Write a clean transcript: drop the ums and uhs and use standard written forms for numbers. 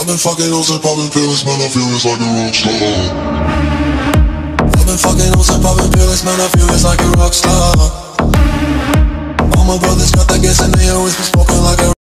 I've been fucking hoes and popping pills, man, I feel it's like a rock star. I've been fucking hoes and popping pills, man, I feel it's like a rock star. All my brothers got that gas and they always been smoking like a